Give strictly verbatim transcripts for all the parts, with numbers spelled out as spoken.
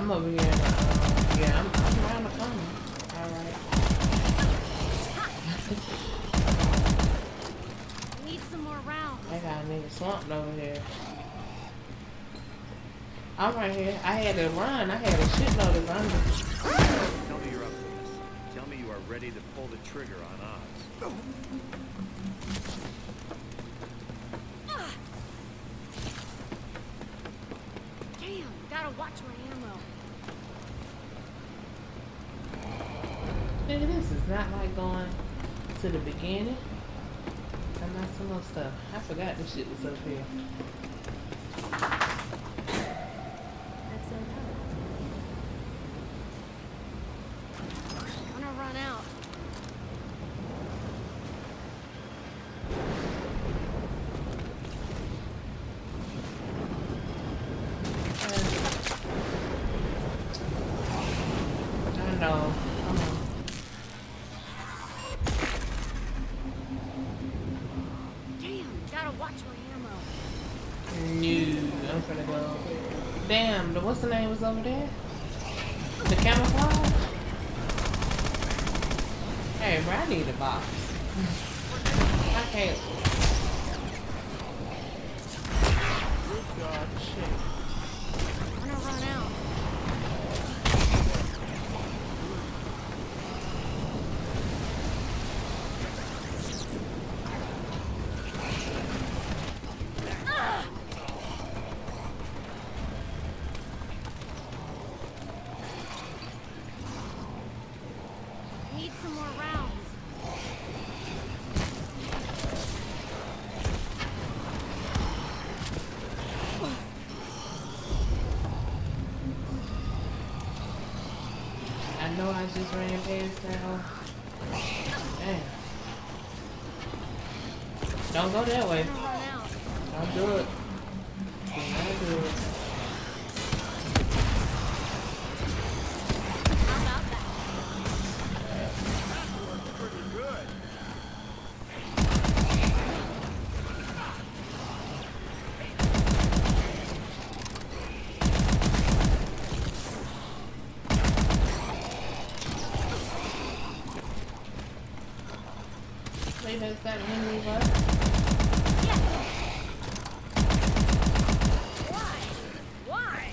I'm over here. In the, um, yeah, I'm, I'm around the corner. All right. Need some more rounds. I got a nigga slumped over here. I'm right here. I had to run. I had a shitload of runners. Tell me you're up for this. Tell me you are ready to pull the trigger on Oz. Damn, gotta watch my ammo. Nigga, this is not like going to the beginning. I'm not some more stuff. I forgot this shit was up here. I'm gonna run out. I know. Come on. Damn, gotta watch my ammo. No, I'm gonna go. Damn, the, what's the name was over there? The camouflage? Hey, bro, I need a box. I can't. Good God, shit. I'm gonna run out. Need some more rounds. I know I just ran past that hole. Damn. Don't go that way. I'm gonna run out. Don't do it. Do not do it. How about that? Pretty good. Wait, that's that Henry what? Why? Why?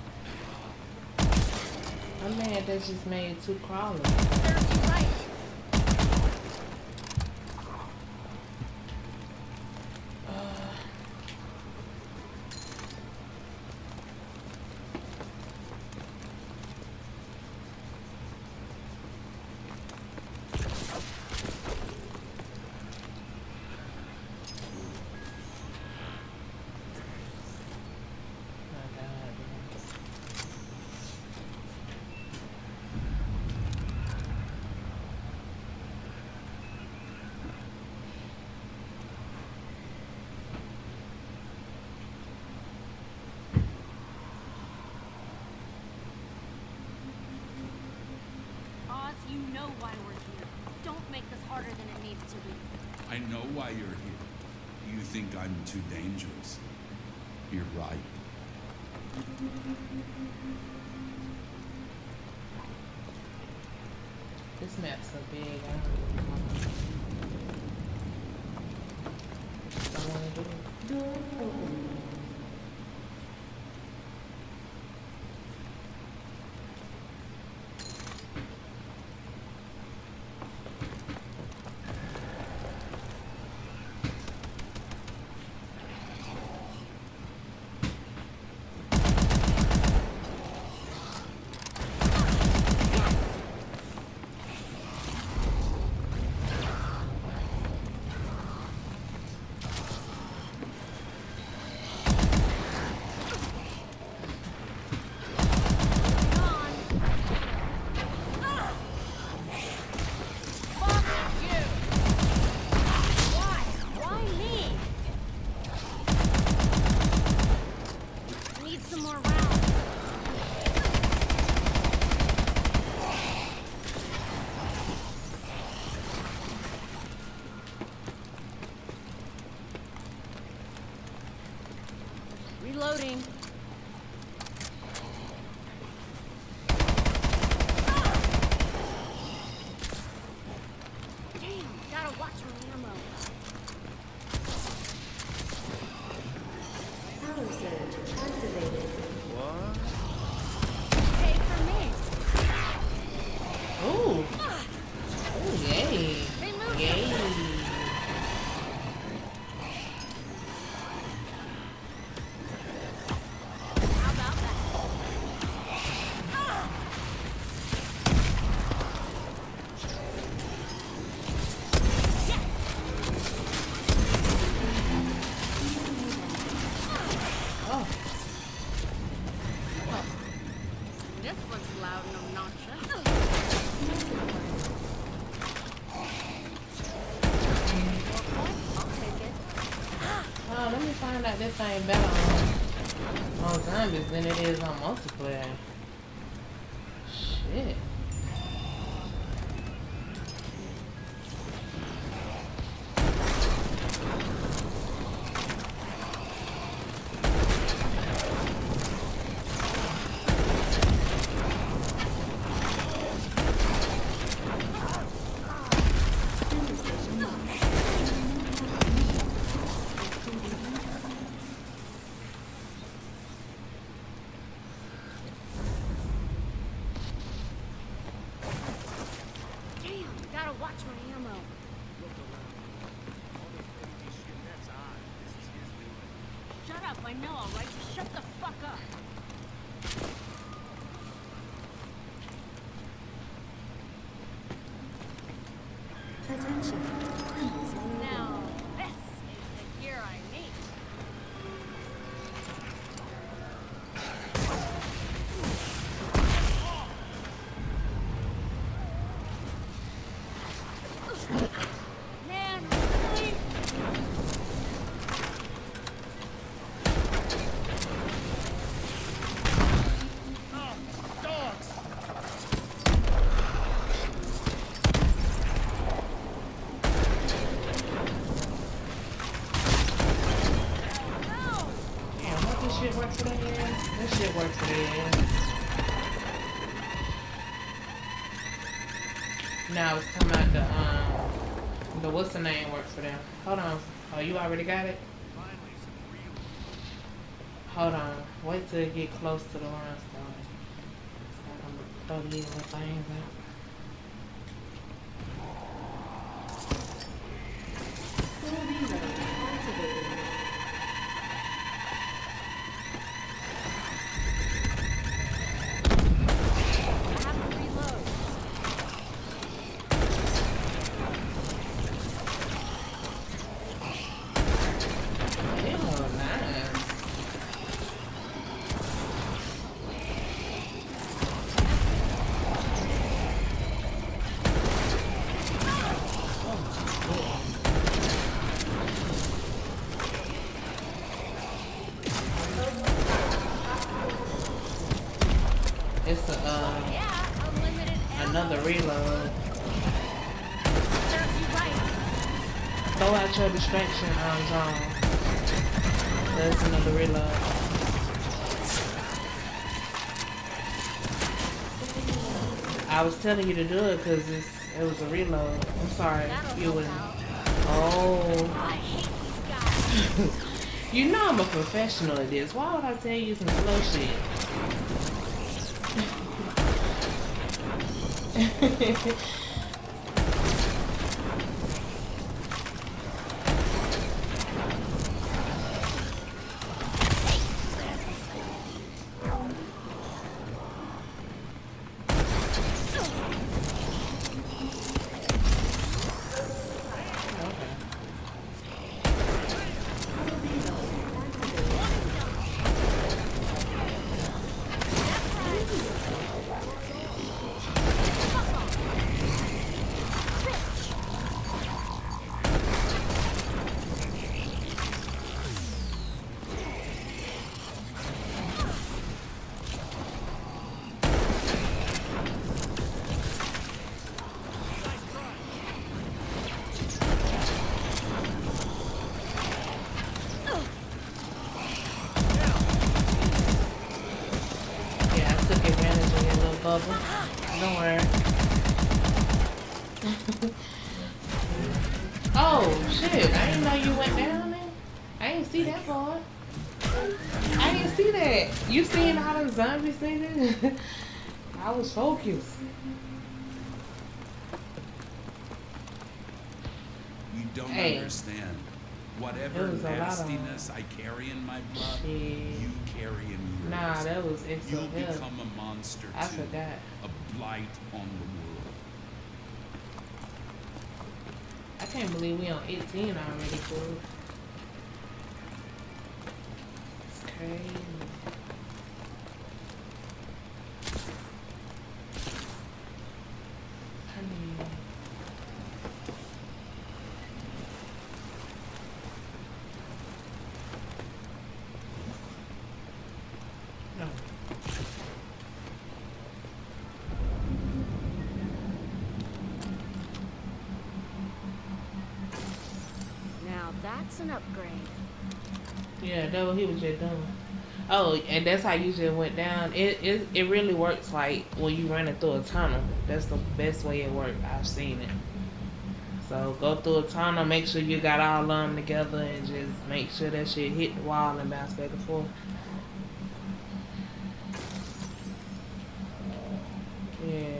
I'm mad that just made two crawlers. Serves you right. Uh, my God. Oz, you know why we're here. Don't make this harder than it needs to be. I know why you're here. You think I'm too dangerous. You're right. This map's so big. I don't even want to. I want to do it. Do it. Come on. Fuck you. Why? Why me? Need some more rounds. Reloading. me find out this thing better on, on zombies than it is on multiplayer. Shit. I know, all right? Just shut the fuck up. Attention. Now, this is the gear I need. Man, really? Shit works for that yeah. This shit works for that yeah. Now it's come out the um the what's the name works for them. Hold on. Oh, you already got it? Hold on. Wait till it get close to the limestone. So I'm gonna throw these little things out. It's a, uh, Yeah, unlimited ammo. another reload. Serves you right. Throw out your distraction um, zone. That's another reload. I was telling you to do it because it was a reload. I'm sorry. That'll You help wouldn't. out. Oh. I hate these guys. You know I'm a professional at this. Why would I tell you some slow shit? Bubble. Don't worry. Oh shit! I didn't know you went down there. I didn't see that part. I didn't see that. You seen all them zombies, nigga? I was focused. You don't Hey. understand. Whatever There was a lot of nastiness I carry in my blood, Shit. you carry in yours. Nah, that was You'll excellent. Yeah. become a monster I too. forgot. A blight on the world. I can't believe we on eighteen already, fool. It's crazy. I mean, It's an upgrade. Yeah, that's what he was just doing. Oh, and that's how you just went down. It it it really works like when you running through a tunnel. That's the best way it works. I've seen it. So go through a tunnel, make sure you got all of them together, and just make sure that shit hit the wall and bounce back and forth. Yeah.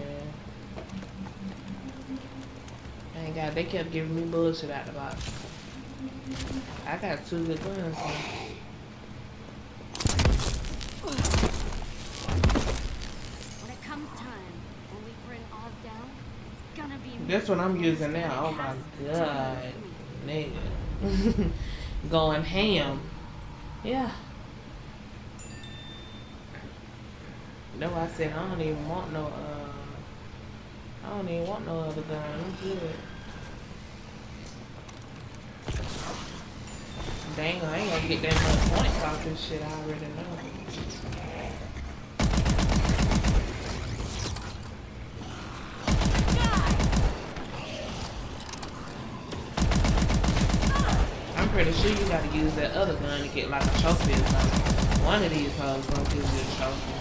Thank God they kept giving me bullshit out the box. I got two good guns. So. When it comes time, when we bring Oz down, it's gonna be. That's what I'm using now. Oh my god, nigga, going ham. Yeah. No, I said I don't even want no. Uh, I don't even want no other gun. I'm good. Dang, I ain't gonna get that much points off this shit. I already know. I'm pretty sure you gotta use that other gun to get like a trophy or something. One of these hoes gonna give you a trophy.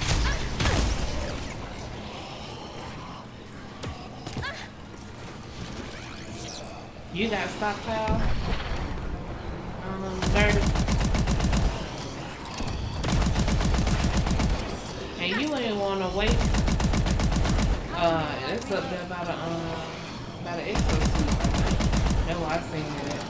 You got stockpile? Um, dirty. And you ain't wanna wait. Uh, it's up there by the um, by the exosuit. That's why I seen that.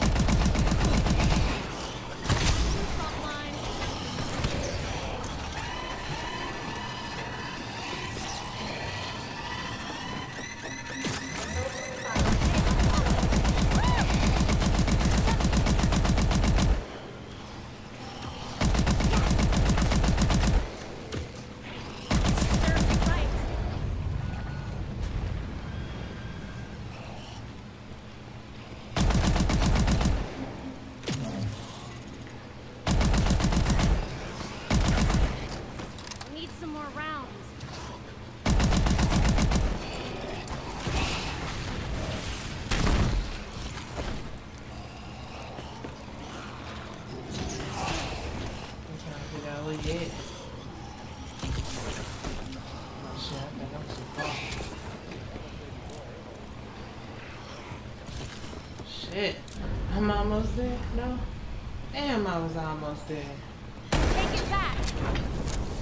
Shit, I'm almost there. No, damn, I was almost there. Take it back.